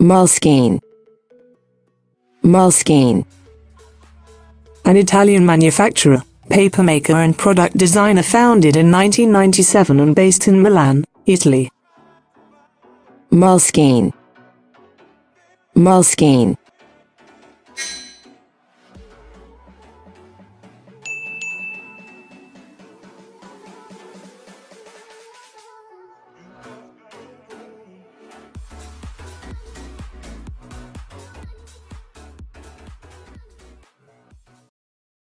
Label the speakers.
Speaker 1: Moleskine. Moleskine.
Speaker 2: An Italian manufacturer, papermaker and product designer founded in 1997 and based in Milan, Italy.
Speaker 1: Moleskine. Moleskine.